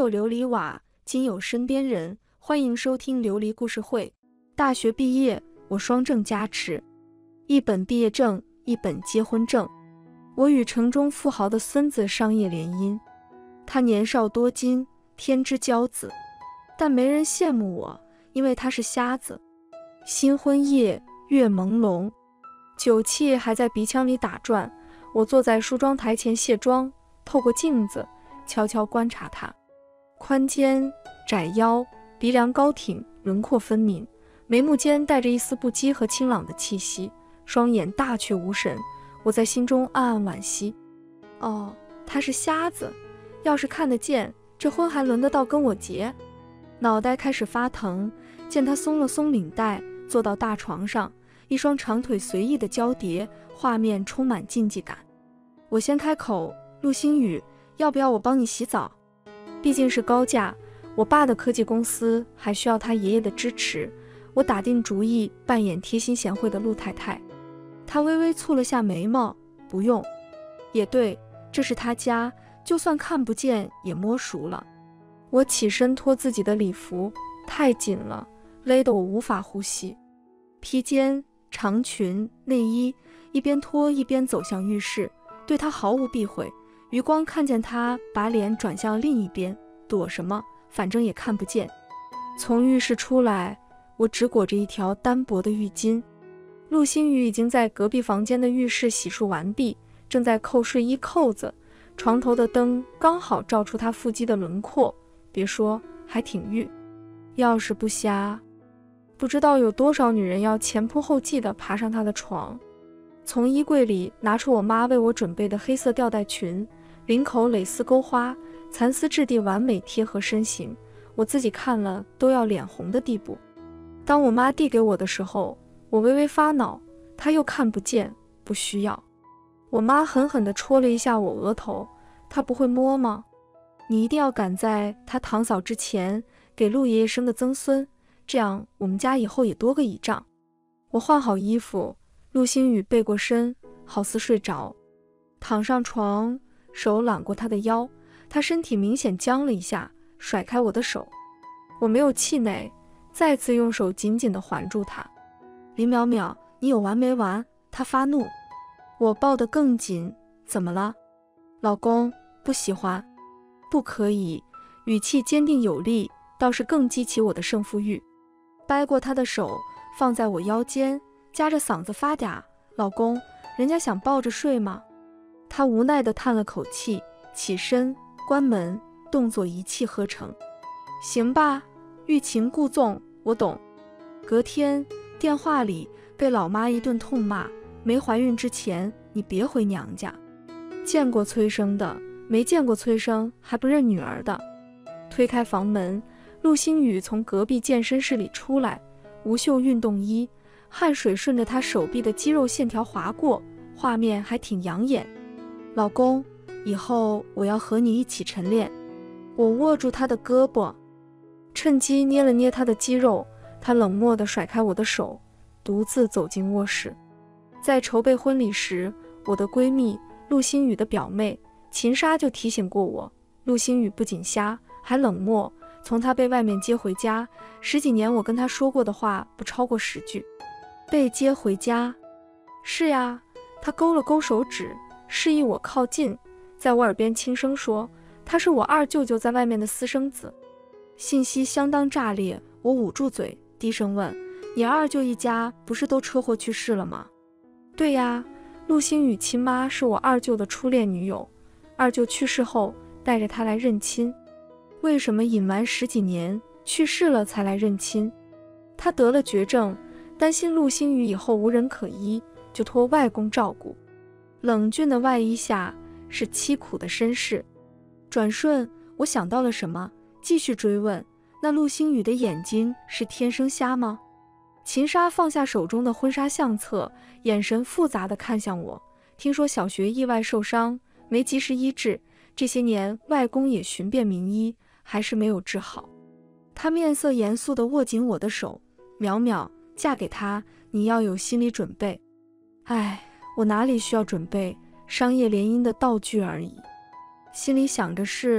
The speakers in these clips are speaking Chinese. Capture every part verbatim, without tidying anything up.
有琉璃瓦，今有身边人。欢迎收听琉璃故事会。大学毕业，我双证加持，一本毕业证，一本结婚证。我与城中富豪的孙子商业联姻，他年少多金，天之骄子，但没人羡慕我，因为他是瞎子。新婚夜，月朦胧，酒气还在鼻腔里打转。我坐在梳妆台前卸妆，透过镜子悄悄观察他，宽肩窄腰，鼻梁高挺，轮廓分明，眉目间带着一丝不羁和清朗的气息，双眼大却无神。我在心中暗暗惋惜，哦，他是瞎子，要是看得见，这婚还轮得到跟我结？脑袋开始发疼，见他松了松领带，坐到大床上，一双长腿随意的交叠，画面充满竞技感。我先开口，陆星宇，要不要我帮你洗澡？毕竟是高价，我爸的科技公司还需要他爷爷的支持。我打定主意扮演贴心贤惠的陆太太。他微微蹙了下眉毛，不用。也对，这是他家，就算看不见也摸熟了。我起身脱自己的礼服，太紧了，勒得我无法呼吸。披肩、长裙、内衣，一边脱一边走向浴室，对他毫无避讳。余光看见他把脸转向另一边，躲什么？反正也看不见。从浴室出来，我只裹着一条单薄的浴巾。陆星宇已经在隔壁房间的浴室洗漱完毕，正在扣睡衣扣子。床头的灯刚好照出他腹肌的轮廓，别说，还挺玉。要是不瞎，不知道有多少女人要前仆后继地爬上他的床。从衣柜里拿出我妈为我准备的黑色吊带裙，领口蕾丝钩花，蚕丝质地完美贴合身形，我自己看了都要脸红的地步。当我妈递给我的时候，我微微发恼，她又看不见，不需要。我妈狠狠地戳了一下我额头，她不会摸吗？你一定要赶在她堂嫂之前给陆爷爷生个曾孙，这样我们家以后也多个倚仗。我换好衣服，陆星宇背过身，好似睡着，躺上床，手揽过他的腰，他身体明显僵了一下，甩开我的手。我没有气馁，再次用手紧紧地环住他。林淼淼，你有完没完？他发怒。我抱得更紧，怎么了？老公，不喜欢。不可以，语气坚定有力，倒是更激起我的胜负欲。掰过他的手，放在我腰间，夹着嗓子发嗲，老公，人家想抱着睡吗？他无奈地叹了口气，起身关门，动作一气呵成。行吧，欲擒故纵，我懂。隔天电话里被老妈一顿痛骂，没怀孕之前你别回娘家。见过催生的，没见过催生还不认女儿的。推开房门，陆星宇从隔壁健身室里出来，无袖运动衣，汗水顺着他手臂的肌肉线条划过，画面还挺养眼。老公，以后我要和你一起晨练。我握住他的胳膊，趁机捏了捏他的肌肉，他冷漠地甩开我的手，独自走进卧室。在筹备婚礼时，我的闺蜜陆星宇的表妹秦莎就提醒过我，陆星宇不仅瞎，还冷漠。从他被外面接回家，十几年我跟他说过的话不超过十句。被接回家？是呀。他勾了勾手指，示意我靠近，在我耳边轻声说，他是我二舅舅在外面的私生子。信息相当炸裂，我捂住嘴，低声问，你二舅一家不是都车祸去世了吗？对呀，陆星宇亲妈是我二舅的初恋女友，二舅去世后带着他来认亲。为什么隐瞒十几年，去世了才来认亲？他得了绝症，担心陆星宇以后无人可依，就托外公照顾。冷峻的外衣下是凄苦的身世。转瞬我想到了什么，继续追问，那陆星宇的眼睛是天生瞎吗？秦莎放下手中的婚纱相册，眼神复杂地看向我。听说小学意外受伤，没及时医治，这些年外公也寻遍名医，还是没有治好。他面色严肃地握紧我的手，淼淼，嫁给他，你要有心理准备。唉，我哪里需要准备，商业联姻的道具而已。心里想着是，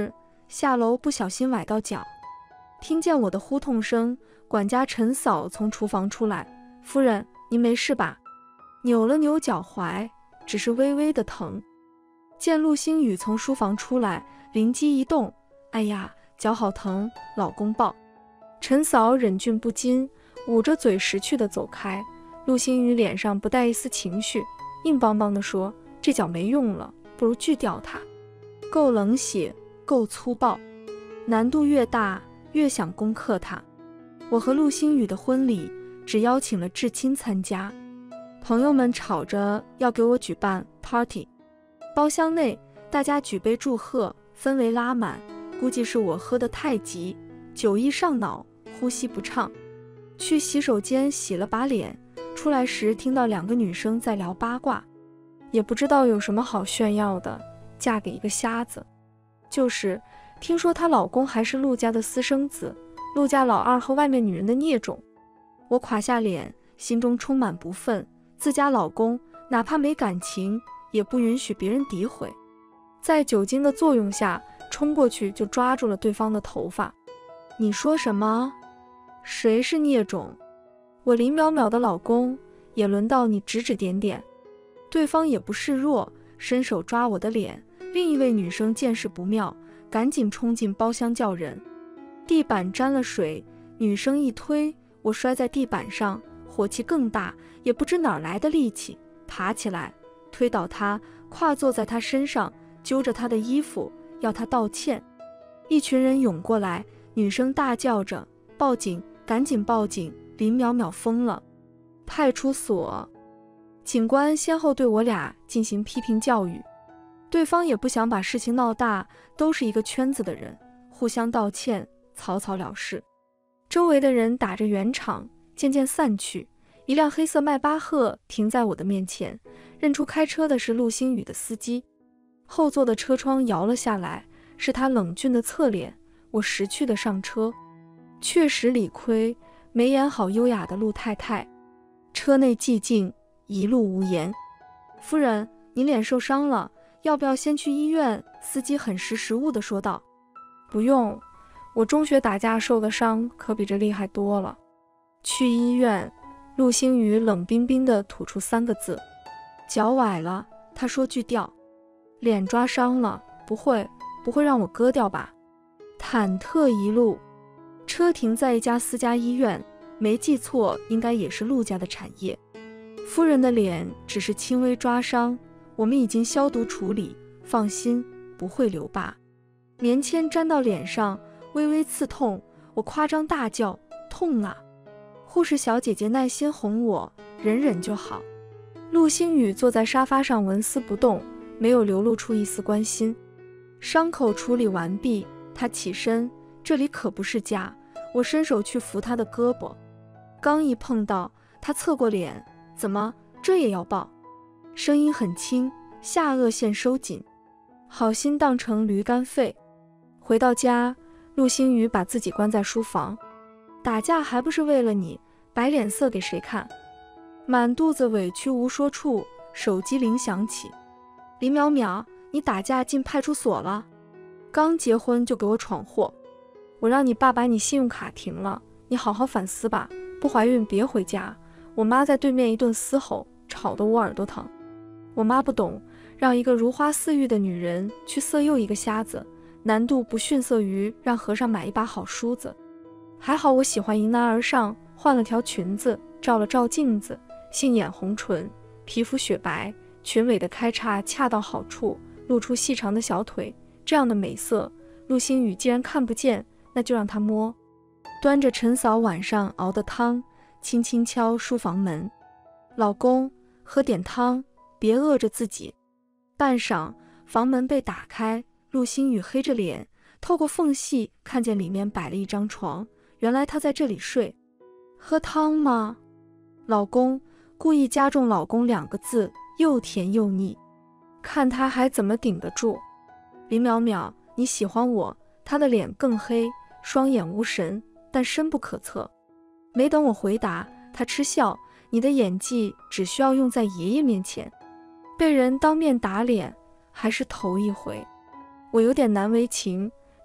下楼不小心崴到脚。听见我的呼痛声，管家陈嫂从厨房出来：“夫人，您没事吧？”扭了扭脚踝，只是微微的疼。见陆星宇从书房出来，灵机一动：“哎呀，脚好疼，老公抱。”陈嫂忍俊不禁，捂着嘴识趣地走开。陆星宇脸上不带一丝情绪，硬邦邦地说：“这脚没用了，不如锯掉它。”够冷血，够粗暴，难度越大，越想攻克它。我和陆星宇的婚礼只邀请了至亲参加，朋友们吵着要给我举办 party， 包厢内大家举杯祝贺，氛围拉满。估计是我喝得太急，酒意上脑，呼吸不畅。去洗手间洗了把脸，出来时听到两个女生在聊八卦，也不知道有什么好炫耀的，嫁给一个瞎子。就是听说她老公还是陆家的私生子，陆家老二和外面女人的孽种。我垮下脸，心中充满不忿，自家老公哪怕没感情，也不允许别人诋毁。在酒精的作用下，冲过去就抓住了对方的头发。你说什么？谁是孽种？我林淼淼的老公，也轮到你指指点点。对方也不示弱，伸手抓我的脸。另一位女生见势不妙，赶紧冲进包厢叫人。地板沾了水，女生一推，我摔在地板上，火气更大，也不知哪来的力气，爬起来推倒她，跨坐在她身上，揪着她的衣服要她道歉。一群人涌过来，女生大叫着：“报警，赶紧报警！”林淼淼疯了。派出所，警官先后对我俩进行批评教育，对方也不想把事情闹大，都是一个圈子的人，互相道歉，草草了事。周围的人打着圆场，渐渐散去。一辆黑色迈巴赫停在我的面前，认出开车的是陆星宇的司机。后座的车窗摇了下来，是他冷峻的侧脸。我识趣的上车，确实理亏，没演好优雅的陆太太。车内寂静，一路无言。夫人，你脸受伤了，要不要先去医院？司机很识时务地说道。不用，我中学打架受的伤可比这厉害多了。去医院。陆星宇冷冰冰地吐出三个字。脚崴了，他说锯掉。脸抓伤了，不会不会让我割掉吧？忐忑一路，车停在一家私家医院，没记错应该也是陆家的产业。夫人的脸只是轻微抓伤，我们已经消毒处理，放心，不会留疤。棉签粘到脸上，微微刺痛，我夸张大叫：痛啊！护士小姐姐耐心哄我，忍忍就好。陆星宇坐在沙发上纹丝不动，没有流露出一丝关心。伤口处理完毕，他起身，这里可不是家。我伸手去扶他的胳膊，刚一碰到，他侧过脸，怎么，这也要抱？声音很轻，下颚线收紧，好心当成驴肝肺。回到家，陆星宇把自己关在书房，打架还不是为了你，摆脸色给谁看？满肚子委屈无说处，手机铃响起。林淼淼，你打架进派出所了？刚结婚就给我闯祸，我让你爸把你信用卡停了，你好好反思吧，不怀孕别回家。我妈在对面一顿嘶吼，吵得我耳朵疼。我妈不懂，让一个如花似玉的女人去色诱一个瞎子，难度不逊色于让和尚买一把好梳子。还好我喜欢迎难而上，换了条裙子，照了照镜子，杏眼红唇，皮肤雪白，裙尾的开叉恰到好处，露出细长的小腿，这样的美色，陆星宇既然看不见，那就让他摸。端着陈嫂晚上熬的汤，轻轻敲书房门：老公，喝点汤，别饿着自己。半晌，房门被打开，陆星宇黑着脸，透过缝隙看见里面摆了一张床，原来他在这里睡。喝汤吗？老公，故意加重老公两个字，又甜又腻，看他还怎么顶得住。林淼淼，你喜欢我？他的脸更黑，双眼无神，但深不可测。没等我回答，他嗤笑：你的演技只需要用在爷爷面前，被人当面打脸还是头一回。我有点难为情，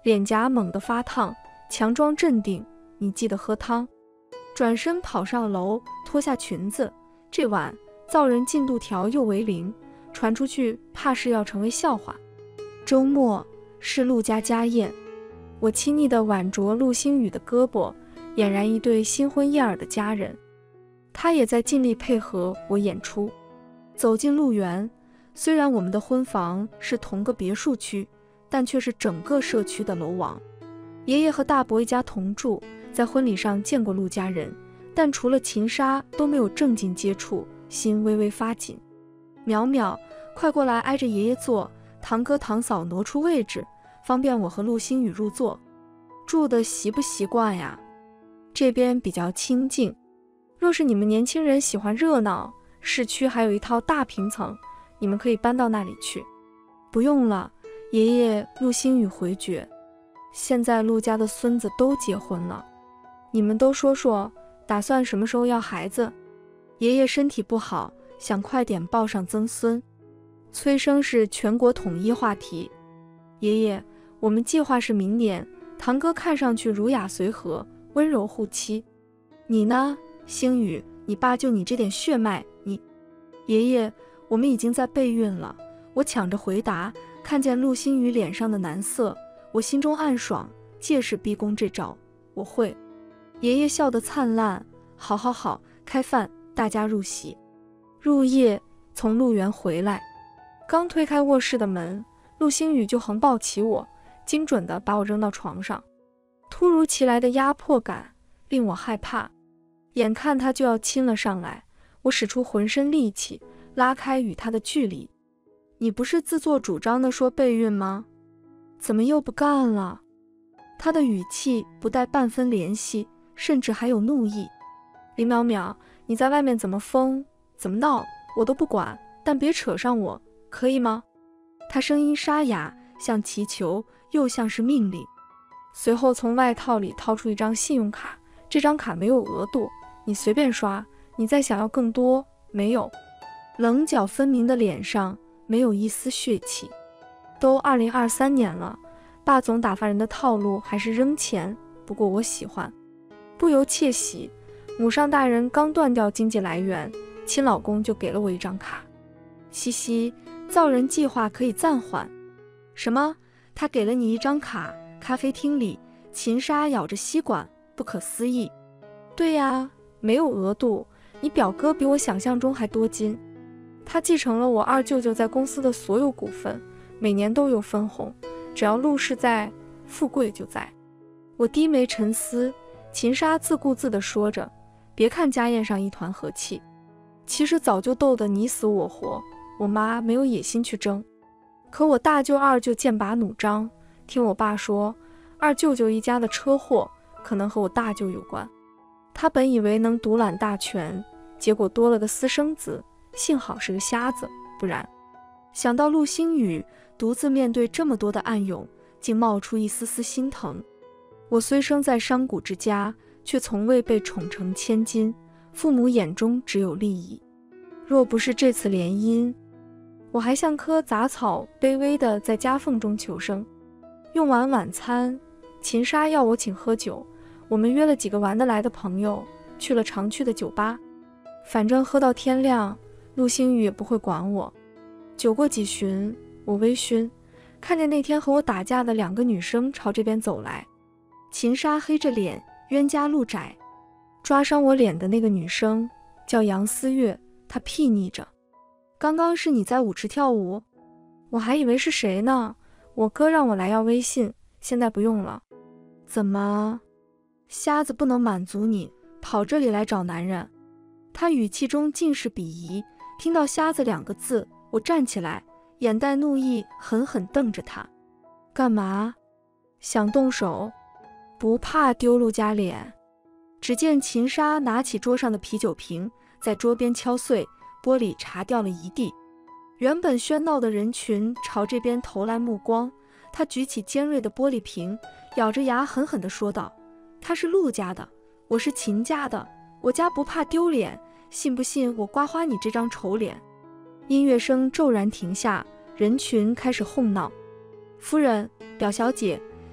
脸颊猛地发烫，强装镇定，你记得喝汤。转身跑上楼，脱下裙子。这晚造人进度条又为零，传出去怕是要成为笑话。周末是陆家家宴，我亲昵地挽着陆星宇的胳膊，俨然一对新婚燕尔的家人。他也在尽力配合我演出。走进陆园，虽然我们的婚房是同个别墅区，但却是整个社区的楼王。爷爷和大伯一家同住，在婚礼上见过陆家人，但除了秦莎都没有正经接触，心微微发紧。淼淼，快过来挨着爷爷坐，堂哥堂嫂挪出位置，方便我和陆星宇入座。住的习不习惯呀？这边比较清静，若是你们年轻人喜欢热闹，市区还有一套大平层，你们可以搬到那里去。不用了，爷爷。陆星宇回绝。现在陆家的孙子都结婚了，你们都说说，打算什么时候要孩子？爷爷身体不好，想快点抱上曾孙。催生是全国统一话题。爷爷，我们计划是明年。堂哥看上去儒雅随和，温柔护妻。你呢，星宇？你爸就你这点血脉，你……爷爷，我们已经在备孕了。我抢着回答，看见陆星宇脸上的难色，我心中暗爽，借势逼宫这招我会。爷爷笑得灿烂，好好好，开饭，大家入席。入夜，从陆园回来，刚推开卧室的门，陆星宇就横抱起我，精准地把我扔到床上。突如其来的压迫感令我害怕，眼看他就要亲了上来，我使出浑身力气拉开与他的距离。你不是自作主张地说备孕吗？怎么又不干了？他的语气不带半分怜惜，甚至还有怒意。林淼淼，你在外面怎么疯怎么闹我都不管，但别扯上我，可以吗？他声音沙哑，像祈求又像是命令。随后从外套里掏出一张信用卡，这张卡没有额度，你随便刷，你再想要更多没有。棱角分明的脸上没有一丝血气。都二零二三年了，霸总打发人的套路还是扔钱，不过我喜欢。不由窃喜，母上大人刚断掉经济来源，亲老公就给了我一张卡。嘻嘻，造人计划可以暂缓。什么？他给了你一张卡？咖啡厅里，秦莎咬着吸管，不可思议。对呀，没有额度，你表哥比我想象中还多金。他继承了我二舅舅在公司的所有股份，每年都有分红，只要陆氏在，富贵就在。我低眉沉思，秦莎自顾自地说着，别看家宴上一团和气，其实早就斗得你死我活，我妈没有野心去争。可我大舅二舅剑拔弩张，听我爸说，二舅舅一家的车祸可能和我大舅有关。他本以为能独揽大权，结果多了个私生子，幸好是个瞎子，不然……想到陆星宇独自面对这么多的暗涌，竟冒出一丝丝心疼。我虽生在商贾之家，却从未被宠成千金，父母眼中只有利益。若不是这次联姻，我还像棵杂草，卑微地在夹缝中求生。用完晚餐，秦莎要我请喝酒，我们约了几个玩得来的朋友，去了常去的酒吧。反正喝到天亮，陆星宇也不会管我。酒过几巡，我微醺，看见那天和我打架的两个女生朝这边走来。秦莎黑着脸，冤家路窄。抓伤我脸的那个女生叫杨思月，她睥睨着。刚刚是你在舞池跳舞？我还以为是谁呢，我哥让我来要微信，现在不用了。怎么，瞎子不能满足你，跑这里来找男人？他语气中尽是鄙夷。听到瞎子两个字，我站起来，眼带怒意，狠狠瞪着他。干嘛？想动手？不怕丢陆家脸？只见秦莎拿起桌上的啤酒瓶，在桌边敲碎，玻璃茶掉了一地。原本喧闹的人群朝这边投来目光，他举起尖锐的玻璃瓶，咬着牙狠狠地说道：他是陆家的，我是秦家的，我家不怕丢脸，信不信我刮花你这张丑脸？音乐声骤然停下，人群开始哄闹。夫人，表小姐，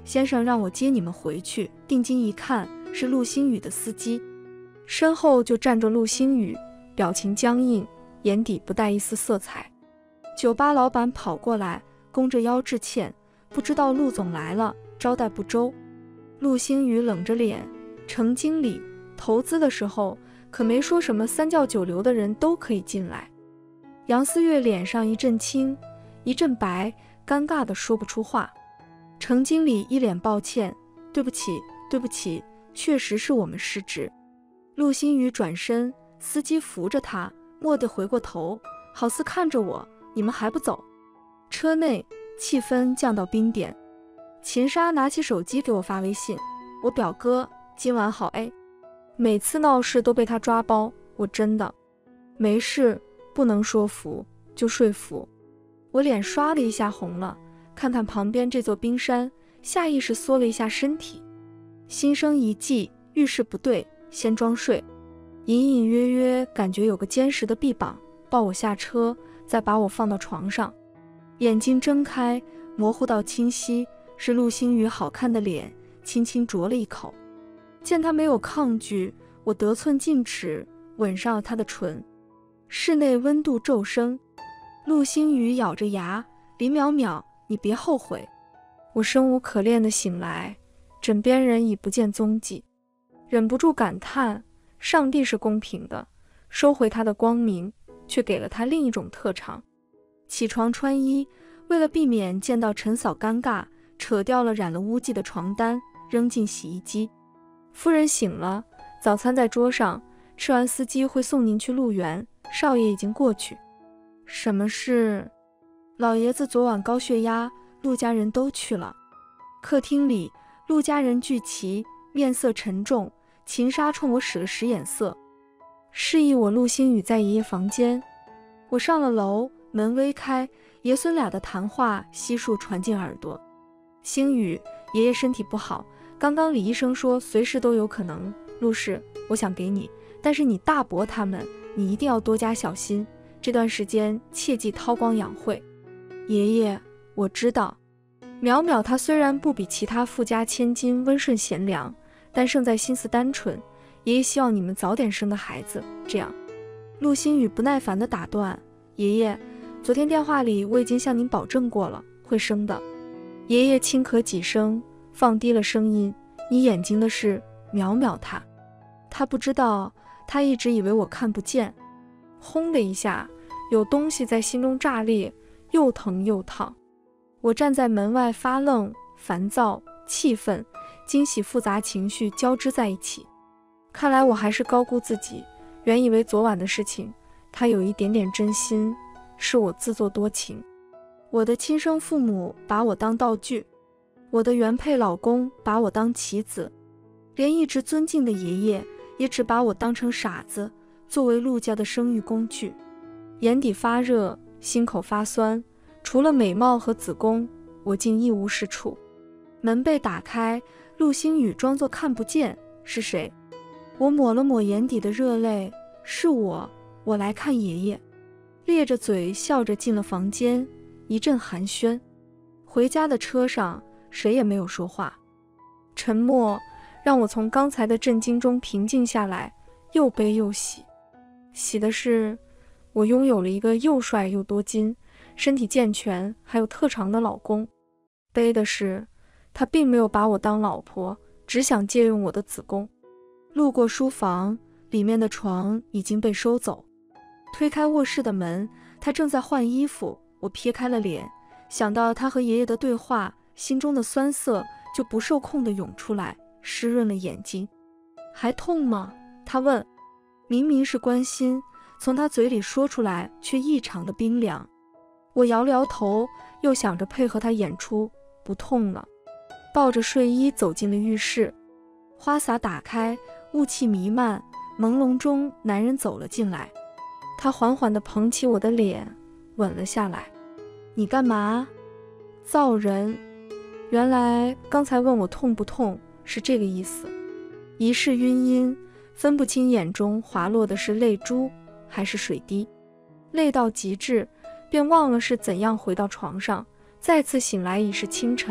先生让我接你们回去。定睛一看，是陆星宇的司机，身后就站着陆星宇，表情僵硬，眼底不带一丝色彩。酒吧老板跑过来，弓着腰致歉，不知道陆总来了，招待不周。陆星宇冷着脸，程经理，投资的时候可没说什么三教九流的人都可以进来。杨思月脸上一阵青一阵白，尴尬的说不出话。程经理一脸抱歉，对不起对不起，确实是我们失职。陆星宇转身，司机扶着他，蓦地回过头，好似看着我，你们还不走？车内气氛降到冰点。秦莎拿起手机给我发微信，我表哥今晚好哎。每次闹事都被他抓包，我真的没事，不能说服就说服。我脸刷的一下红了，看看旁边这座冰山，下意识缩了一下身体，心生一计，遇事不对先装睡。隐隐约约感觉有个坚实的臂膀抱我下车，再把我放到床上。眼睛睁开，模糊到清晰，是陆星宇好看的脸，轻轻啄了一口。见他没有抗拒，我得寸进尺，吻上了他的唇。室内温度骤升，陆星宇咬着牙，林淼淼，你别后悔。我生无可恋的醒来，枕边人已不见踪迹，忍不住感叹，上帝是公平的，收回他的光明，却给了他另一种特长。起床穿衣，为了避免见到陈嫂尴尬，扯掉了染了污迹的床单，扔进洗衣机。夫人醒了，早餐在桌上，吃完司机会送您去鹿园，少爷已经过去。什么事？老爷子昨晚高血压，陆家人都去了。客厅里，陆家人聚齐，面色沉重。秦莎冲我使了使眼色，示意我陆星宇在爷爷房间。我上了楼，门微开，爷孙俩的谈话悉数传进耳朵。星宇，爷爷身体不好，刚刚李医生说随时都有可能。陆氏，我想给你，但是你大伯他们，你一定要多加小心，这段时间切忌韬光养晦。爷爷，我知道。淼淼她虽然不比其他富家千金温顺贤良，但胜在心思单纯，爷爷希望你们早点生的孩子，这样。陆星宇不耐烦地打断，爷爷，昨天电话里我已经向您保证过了，会生的。爷爷轻咳几声，放低了声音，你眼睛的是淼淼她。他不知道，他一直以为我看不见。轰的一下，有东西在心中炸裂，又疼又烫。我站在门外发愣，烦躁、气愤、惊喜复杂情绪交织在一起。看来我还是高估自己，原以为昨晚的事情他有一点点真心，是我自作多情。我的亲生父母把我当道具，我的原配老公把我当棋子，连一直尊敬的爷爷也只把我当成傻子，作为陆家的生育工具。眼底发热，心口发酸，除了美貌和子宫，我竟一无是处。门被打开，陆星宇装作看不见，是谁？我抹了抹眼底的热泪，是我，我来看爷爷。咧着嘴笑着进了房间，一阵寒暄。回家的车上，谁也没有说话。沉默让我从刚才的震惊中平静下来，又悲又喜。喜的是，我拥有了一个又帅又多金、身体健全还有特长的老公。悲的是，他并没有把我当老婆，只想借用我的子宫。路过书房，里面的床已经被收走。推开卧室的门，他正在换衣服。我撇开了脸，想到他和爷爷的对话，心中的酸涩就不受控地涌出来，湿润了眼睛。还痛吗？他问。明明是关心，从他嘴里说出来却异常的冰凉。我摇了摇头，又想着配合他演出，不痛了。抱着睡衣走进了浴室，花洒打开，雾气弥漫，朦胧中男人走了进来。他缓缓地捧起我的脸，吻了下来。你干嘛？造人。原来刚才问我痛不痛是这个意思。一世晕晕，分不清眼中滑落的是泪珠还是水滴。累到极致，便忘了是怎样回到床上。再次醒来已是清晨，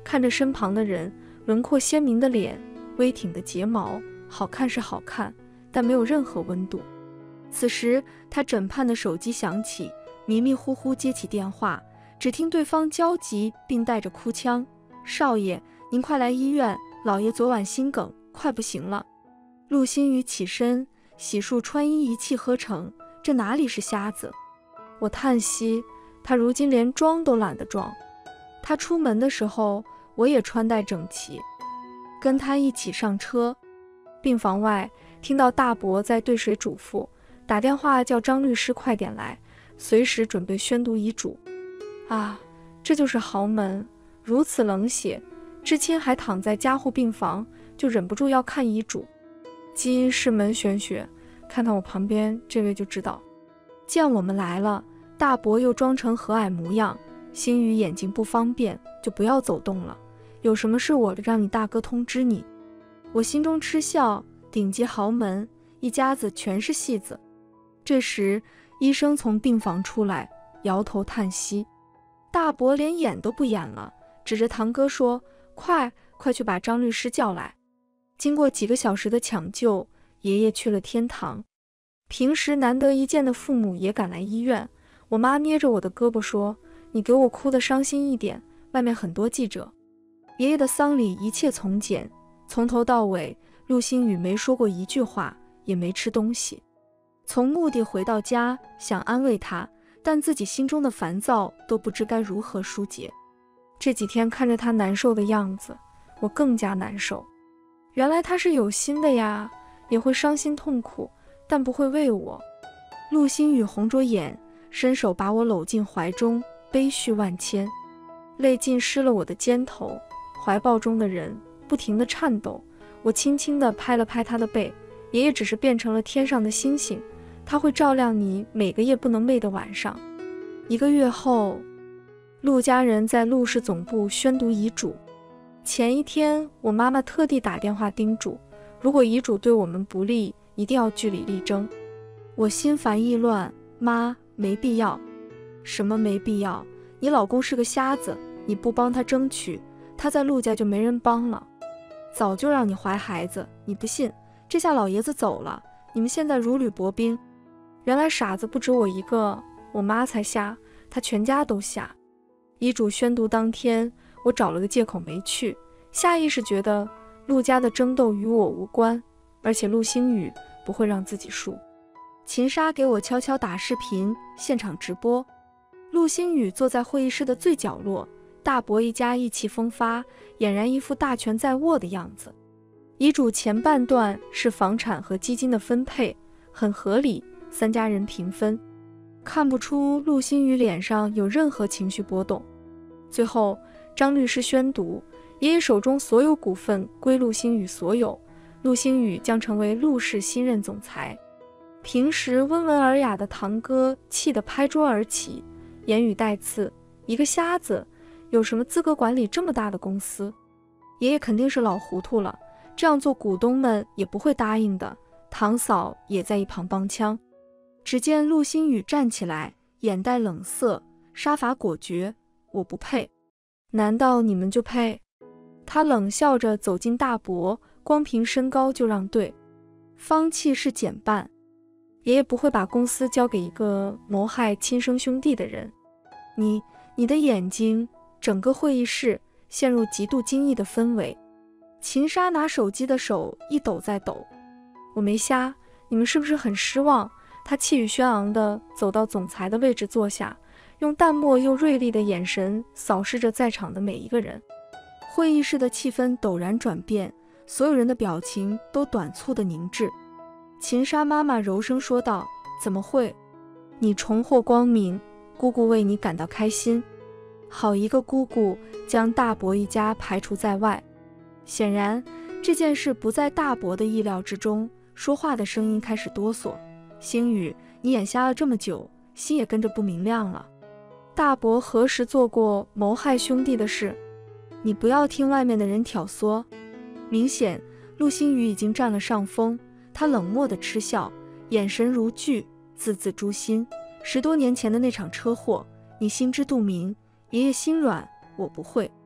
看着身旁的人，轮廓鲜明的脸，微挺的睫毛，好看是好看，但没有任何温度。此时他枕畔的手机响起，迷迷糊糊接起电话，只听对方焦急并带着哭腔：少爷，您快来医院，老爷昨晚心梗，快不行了。陆星宇起身，洗漱穿衣一气呵成，这哪里是瞎子？我叹息，他如今连妆都懒得装。他出门的时候，我也穿戴整齐，跟他一起上车。病房外，听到大伯在对谁嘱咐，打电话叫张律师快点来，随时准备宣读遗嘱。啊，这就是豪门，如此冷血，至亲还躺在加护病房，就忍不住要看遗嘱。基因是门玄学，看到我旁边这位就知道。见我们来了，大伯又装成和蔼模样，星宇眼睛不方便，就不要走动了，有什么事我让你大哥通知你。我心中嗤笑，顶级豪门，一家子全是戏子。这时医生从病房出来，摇头叹息。大伯连演都不演了，指着堂哥说：快快去把张律师叫来。经过几个小时的抢救，爷爷去了天堂。平时难得一见的父母也赶来医院，我妈捏着我的胳膊说：你给我哭得伤心一点，外面很多记者。爷爷的丧礼一切从简，从头到尾陆星宇没说过一句话，也没吃东西。从墓地回到家，想安慰他，但自己心中的烦躁都不知该如何疏解。这几天看着他难受的样子，我更加难受。原来他是有心的呀，也会伤心痛苦，但不会为我。陆星宇红着眼，伸手把我搂进怀中，悲绪万千，泪浸湿了我的肩头，怀抱中的人不停地颤抖。我轻轻地拍了拍他的背，爷爷只是变成了天上的星星，他会照亮你每个夜不能寐的晚上。一个月后，陆家人在陆氏总部宣读遗嘱。前一天，我妈妈特地打电话叮嘱，如果遗嘱对我们不利，一定要据理力争。我心烦意乱，妈，没必要。什么没必要？你老公是个瞎子，你不帮他争取，他在陆家就没人帮了。早就让你怀孩子，你不信，这下老爷子走了，你们现在如履薄冰。原来傻子不止我一个，我妈才瞎，她全家都瞎。遗嘱宣读当天，我找了个借口没去，下意识觉得陆家的争斗与我无关，而且陆星宇不会让自己输。秦莎给我悄悄打视频，现场直播。陆星宇坐在会议室的最角落，大伯一家意气风发，俨然一副大权在握的样子。遗嘱前半段是房产和基金的分配，很合理，三家人平分，看不出陆星宇脸上有任何情绪波动。最后张律师宣读，爷爷手中所有股份归陆星宇所有，陆星宇将成为陆氏新任总裁。平时温文尔雅的堂哥气得拍桌而起，言语带刺：一个瞎子有什么资格管理这么大的公司？爷爷肯定是老糊涂了，这样做股东们也不会答应的。堂嫂也在一旁帮腔。只见陆星宇站起来，眼带冷色，杀伐果决：我不配。难道你们就配？他冷笑着走进大伯，光凭身高就让对，方气是减半。爷爷不会把公司交给一个谋害亲生兄弟的人。你你的眼睛。整个会议室陷入极度惊异的氛围。秦莎拿手机的手一抖再抖。我没瞎，你们是不是很失望？他气宇轩昂地走到总裁的位置坐下，用淡漠又锐利的眼神扫视着在场的每一个人。会议室的气氛陡然转变，所有人的表情都短促的凝滞。秦莎妈妈柔声说道：怎么会？你重获光明，姑姑为你感到开心。好一个姑姑，将大伯一家排除在外。显然这件事不在大伯的意料之中，说话的声音开始哆嗦。星宇，你眼瞎了这么久，心也跟着不明亮了。大伯何时做过谋害兄弟的事？你不要听外面的人挑唆。明显陆星宇已经占了上风，他冷漠地嗤笑，眼神如炬，字字诛心。十多年前的那场车祸，你心知肚明。爷爷心软，我不会。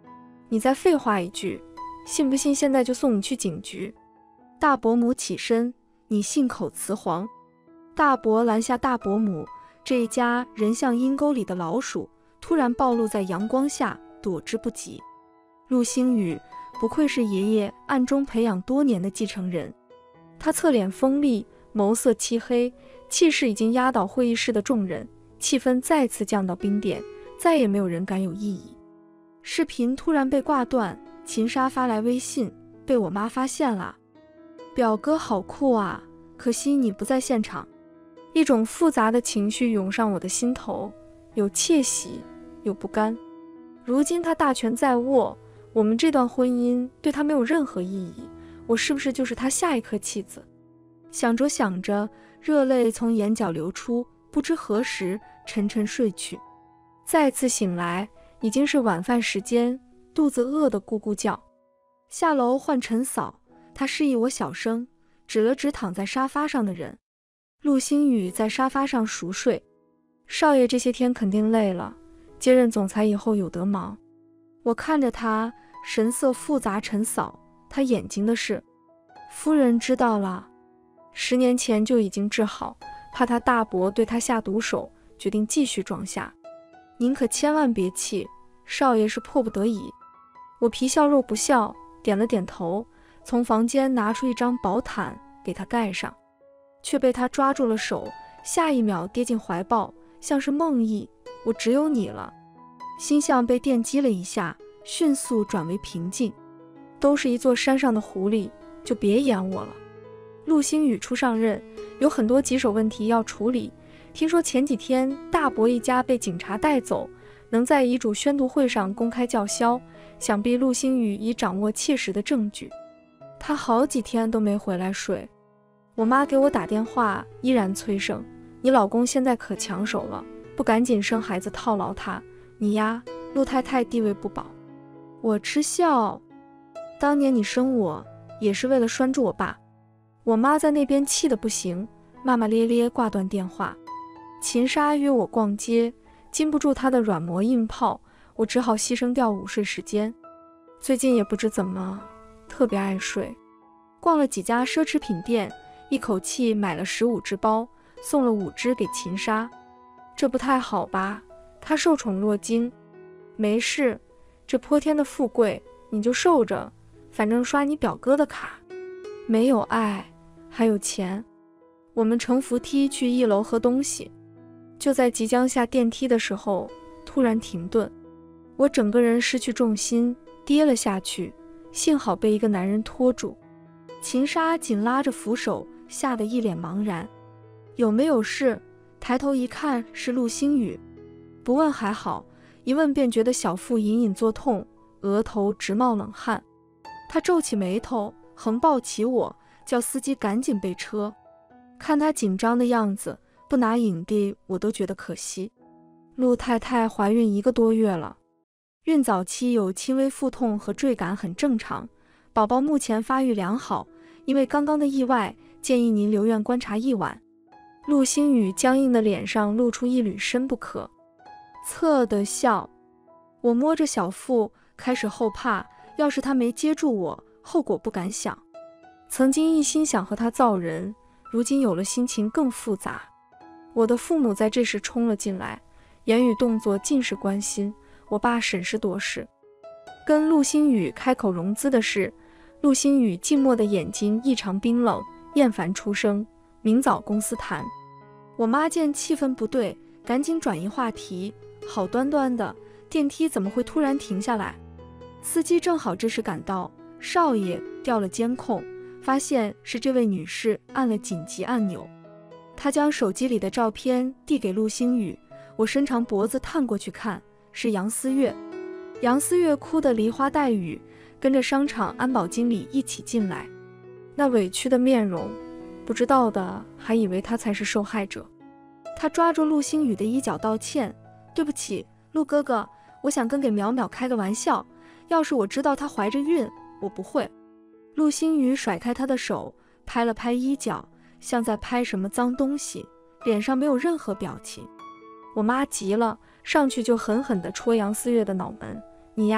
你再废话一句，信不信现在就送你去警局？大伯母起身，你信口雌黄。大伯拦下大伯母，这一家人像阴沟里的老鼠，突然暴露在阳光下，躲之不及。陆星宇不愧是爷爷暗中培养多年的继承人，他侧脸锋利，眸色漆黑，气势已经压倒会议室的众人，气氛再次降到冰点，再也没有人敢有异议。视频突然被挂断，秦莎发来微信，被我妈发现了。表哥好酷啊，可惜你不在现场。一种复杂的情绪涌上我的心头，有窃喜，有不甘。如今他大权在握，我们这段婚姻对他没有任何意义，我是不是就是他下一颗妻子？想着想着，热泪从眼角流出，不知何时沉沉睡去。再次醒来，已经是晚饭时间，肚子饿得咕咕叫。下楼唤陈嫂，她示意我小声，指了指躺在沙发上的人。陆星宇在沙发上熟睡。少爷这些天肯定累了，接任总裁以后有得忙。我看着他，神色复杂。陈嫂，他眼睛的事，夫人知道了。十年前就已经治好，怕他大伯对他下毒手，决定继续装下。您可千万别气，少爷是迫不得已。我皮笑肉不笑，点了点头，从房间拿出一张薄毯给他盖上，却被他抓住了手，下一秒跌进怀抱，像是梦呓。我只有你了。心像被电击了一下，迅速转为平静。都是一座山上的狐狸，就别演我了。陆星宇初上任，有很多棘手问题要处理。听说前几天大伯一家被警察带走，能在遗嘱宣读会上公开叫嚣，想必陆星宇已掌握切实的证据。他好几天都没回来睡。我妈给我打电话，依然催生，你老公现在可抢手了，不赶紧生孩子套牢他，你呀，陆太太地位不保。我嗤笑，当年你生我也是为了拴住我爸。我妈在那边气得不行，骂骂咧咧挂断电话。秦莎约我逛街，禁不住她的软磨硬泡，我只好牺牲掉午睡时间。最近也不知怎么特别爱睡，逛了几家奢侈品店，一口气买了十五只包，送了五只给秦莎。这不太好吧？她受宠若惊。没事，这泼天的富贵你就受着，反正刷你表哥的卡。没有爱，还有钱。我们乘扶梯去一楼喝东西，就在即将下电梯的时候，突然停顿，我整个人失去重心，跌了下去，幸好被一个男人拖住。秦莎紧拉着扶手，吓得一脸茫然。有没有事？抬头一看是陆星宇，不问还好，一问便觉得小腹隐隐作痛，额头直冒冷汗。他皱起眉头，横抱起我，叫司机赶紧备车。看他紧张的样子，不拿影帝我都觉得可惜。陆太太怀孕一个多月了，孕早期有轻微腹痛和坠感很正常，宝宝目前发育良好，因为刚刚的意外，建议您留院观察一晚。陆星宇僵硬的脸上露出一缕深不可测的笑。我摸着小腹，开始后怕，要是他没接住我，后果不敢想。曾经一心想和他造人，如今有了心情更复杂。我的父母在这时冲了进来，言语动作尽是关心。我爸审时度势，跟陆星宇开口融资的事。陆星宇静默的眼睛异常冰冷，厌烦出声，明早公司谈。我妈见气氛不对，赶紧转移话题，好端端的电梯怎么会突然停下来？司机正好这时赶到，少爷调了监控，发现是这位女士按了紧急按钮。她将手机里的照片递给陆星宇，我伸长脖子探过去看，是杨思月。杨思月哭得梨花带雨，跟着商场安保经理一起进来，那委屈的面容，不知道的还以为他才是受害者。他抓住陆星宇的衣角道歉，对不起，陆哥哥，我想跟给淼淼开个玩笑，要是我知道她怀着孕，我不会。陆星宇甩开他的手，拍了拍衣角，像在拍什么脏东西，脸上没有任何表情。我妈急了，上去就狠狠地戳杨思月的脑门，你呀，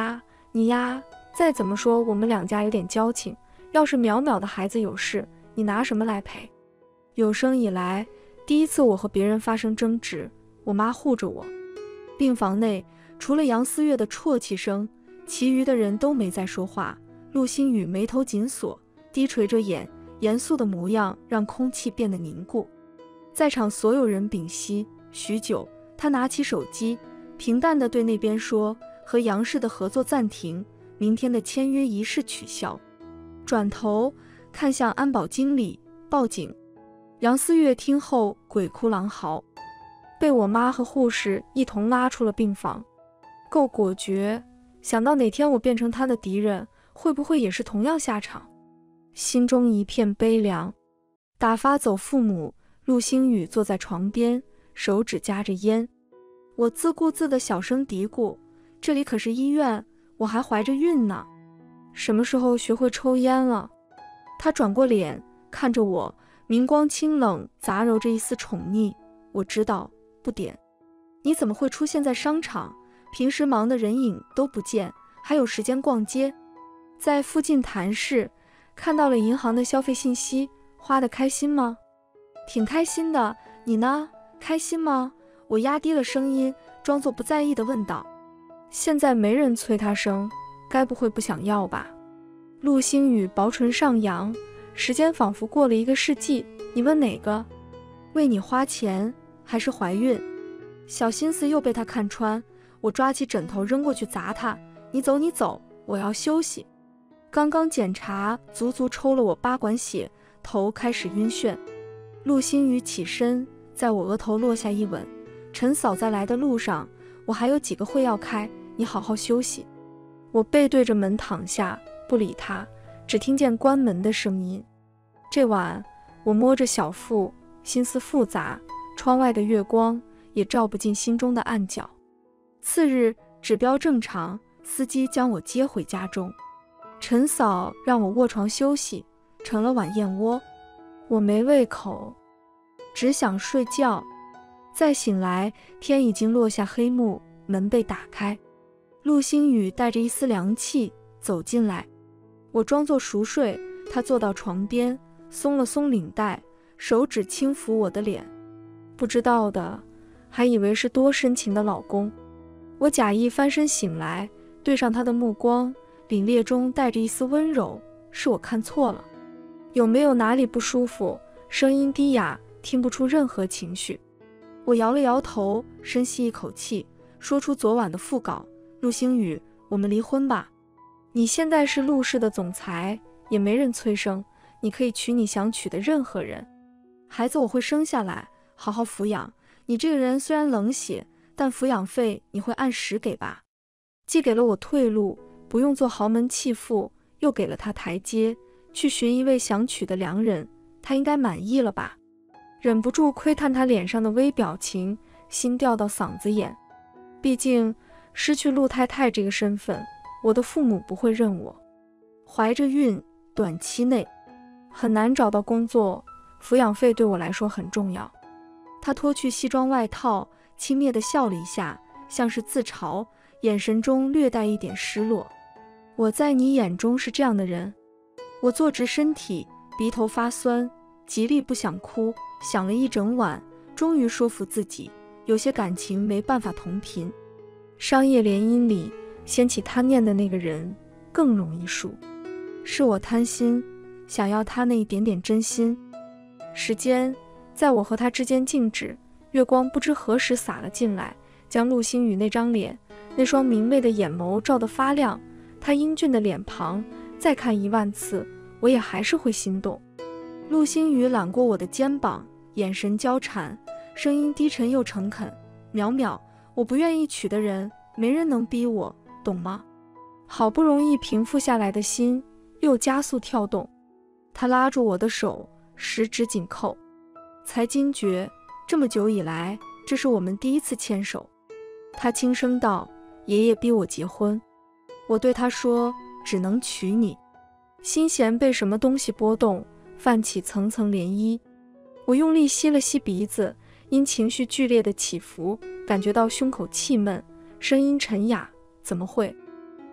你呀，再怎么说我们两家有点交情，要是淼淼的孩子有事，你拿什么来赔？有生以来第一次我和别人发生争执，我妈护着我。病房内除了杨思月的啜泣声，其余的人都没再说话。陆星宇眉头紧锁，低垂着眼，严肃的模样让空气变得凝固。在场所有人屏息许久，他拿起手机，平淡地对那边说：“和杨氏的合作暂停，明天的签约仪式取消。”转头看向安保经理，报警。杨思月听后鬼哭狼嚎，被我妈和护士一同拉出了病房。够果决，想到哪天我变成他的敌人，会不会也是同样下场？心中一片悲凉。打发走父母，陆星宇坐在床边，手指夹着烟。我自顾自地小声嘀咕：“这里可是医院，我还怀着孕呢，什么时候学会抽烟了？”他转过脸看着我，明光清冷，杂糅着一丝宠溺。我知道，不点。你怎么会出现在商场？平时忙的人影都不见，还有时间逛街？在附近谈事，看到了银行的消费信息，花得开心吗？挺开心的，你呢？开心吗？我压低了声音，装作不在意地问道。现在没人催他生，该不会不想要吧？陆星宇薄唇上扬，时间仿佛过了一个世纪。你问哪个？为你花钱还是怀孕？小心思又被他看穿，我抓起枕头扔过去砸他。你走你走，我要休息。刚刚检查，足足抽了我八管血，头开始晕眩。陆星宇起身，在我额头落下一吻。陈嫂在来的路上，我还有几个会要开，你好好休息。我背对着门躺下，不理他，只听见关门的声音。这晚我摸着小腹，心思复杂，窗外的月光也照不进心中的暗角。次日指标正常，司机将我接回家中。陈嫂让我卧床休息，盛了碗燕窝。我没胃口，只想睡觉。再醒来，天已经落下黑幕，门被打开。陆星宇带着一丝凉气走进来，我装作熟睡，他坐到床边，松了松领带，手指轻抚我的脸。不知道的还以为是多深情的老公。我假意翻身醒来，对上他的目光，凛冽中带着一丝温柔。是我看错了？有没有哪里不舒服？声音低哑，听不出任何情绪。我摇了摇头，深吸一口气，说出昨晚的讣告。陆星宇，我们离婚吧。你现在是陆氏的总裁，也没人催生，你可以娶你想娶的任何人。孩子我会生下来，好好抚养。你这个人虽然冷血，但抚养费你会按时给吧？既给了我退路，不用做豪门弃妇，又给了他台阶，去寻一位想娶的良人，他应该满意了吧？忍不住窥探他脸上的微表情，心掉到嗓子眼。毕竟失去陆太太这个身份，我的父母不会认我。怀着孕，短期内很难找到工作，抚养费对我来说很重要。他脱去西装外套，轻蔑地笑了一下，像是自嘲，眼神中略带一点失落。我在你眼中是这样的人？我坐直身体，鼻头发酸，极力不想哭，想了一整晚，终于说服自己，有些感情没办法同频。商业联姻里掀起贪念的那个人更容易输，是我贪心，想要他那一点点真心。时间在我和他之间静止，月光不知何时洒了进来，将陆星宇那张脸，那双明媚的眼眸照得发亮。他英俊的脸庞，再看一万次，我也还是会心动。陆星宇揽过我的肩膀，眼神交缠，声音低沉又诚恳：“淼淼，我不愿意娶的人，没人能逼我，懂吗？”好不容易平复下来的心又加速跳动。他拉住我的手，十指紧扣，才惊觉这么久以来，这是我们第一次牵手。他轻声道：“爷爷逼我结婚。”我对他说：“只能娶你。”心弦被什么东西波动，泛起层层涟漪。我用力吸了吸鼻子，因情绪剧烈的起伏，感觉到胸口气闷，声音沉哑：“怎么会？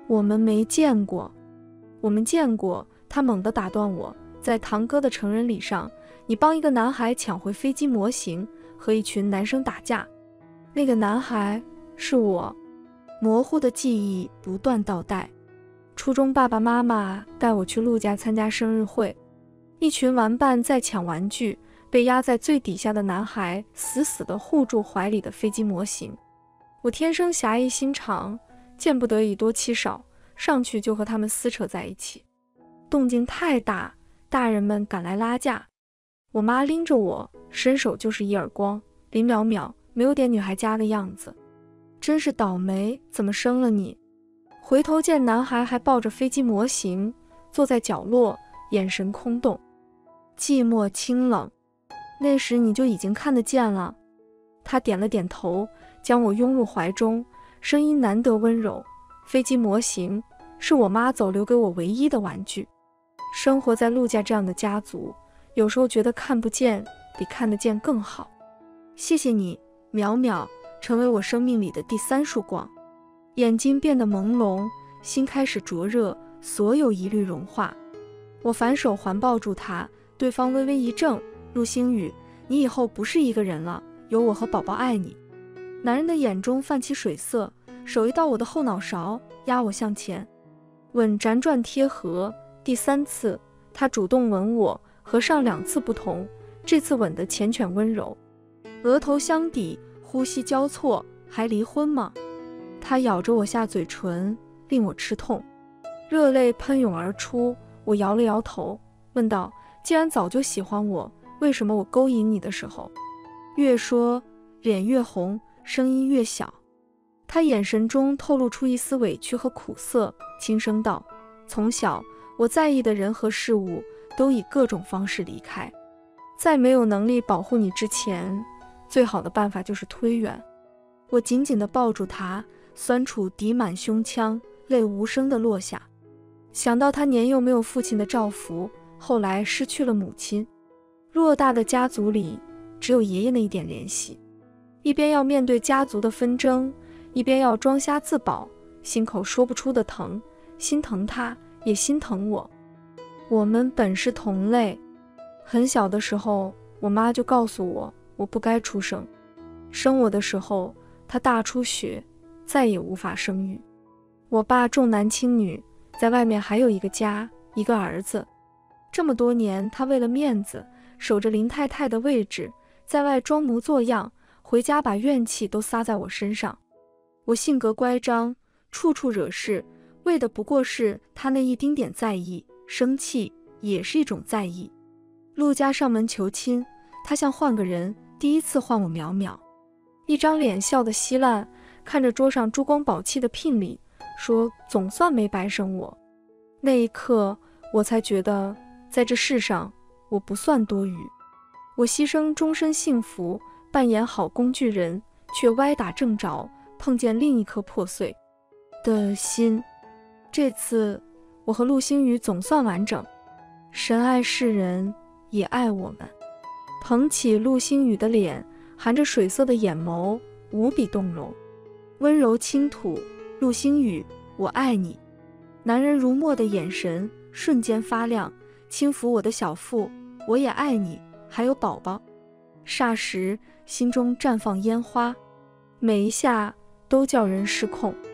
我们没见过。我们见过。他猛地打断我，在堂哥的成人礼上，你帮一个男孩抢回飞机模型，和一群男生打架。那个男孩是我。模糊的记忆不断倒带。初中爸爸妈妈带我去陆家参加生日会，一群玩伴在抢玩具，被压在最底下的男孩死死地护住怀里的飞机模型。我天生侠义心肠，见不得以多欺少，上去就和他们撕扯在一起。动静太大，大人们赶来拉架，我妈拎着我，伸手就是一耳光，林淼淼没有点女孩家的样子。真是倒霉，怎么生了你？回头见男孩还抱着飞机模型，坐在角落，眼神空洞，寂寞清冷。那时你就已经看得见了。他点了点头，将我拥入怀中，声音难得温柔。飞机模型是我妈走留给我唯一的玩具。生活在陆家这样的家族，有时候觉得看不见比看得见更好。谢谢你，淼淼，成为我生命里的第三束光。眼睛变得朦胧，心开始灼热，所有疑虑融化。我反手环抱住他，对方微微一怔。陆星宇，你以后不是一个人了，有我和宝宝爱你。男人的眼中泛起水色，手一到我的后脑勺，压我向前，吻辗转贴合。第三次，他主动吻我，和上两次不同，这次吻得缱绻温柔，额头相抵，呼吸交错。还离婚吗？他咬着我下嘴唇，令我吃痛，热泪喷涌而出。我摇了摇头，问道：既然早就喜欢我，为什么我勾引你的时候，越说脸越红，声音越小？他眼神中透露出一丝委屈和苦涩，轻声道：从小我在意的人和事物都以各种方式离开，在没有能力保护你之前，最好的办法就是推远。我紧紧地抱住他，酸楚抵满胸腔，泪无声地落下。想到他年幼没有父亲的照拂，后来失去了母亲，偌大的家族里只有爷爷那一点联系，一边要面对家族的纷争，一边要装瞎自保，心口说不出的疼，心疼他，也心疼我。我们本是同类，很小的时候，我妈就告诉我，我不该出生。生我的时候，她大出血，再也无法生育。我爸重男轻女，在外面还有一个家，一个儿子。这么多年，他为了面子，守着林太太的位置，在外装模作样，回家把怨气都撒在我身上。我性格乖张，处处惹事，为的不过是他那一丁点在意，生气也是一种在意。陆家上门求亲，他像换个人，第一次换我淼淼，一张脸笑得稀烂，看着桌上珠光宝气的聘礼，说总算没白生我。那一刻，我才觉得在这世上我不算多余。我牺牲终身幸福，扮演好工具人，却歪打正着，碰见另一颗破碎的心。这次我和陆星宇总算完整，神爱世人，也爱我们。捧起陆星宇的脸，含着水色的眼眸，无比动容。温柔倾吐，陆星宇，我爱你。男人如墨的眼神瞬间发亮，轻抚我的小腹，我也爱你，还有宝宝。霎时心中绽放烟花，每一下都叫人失控。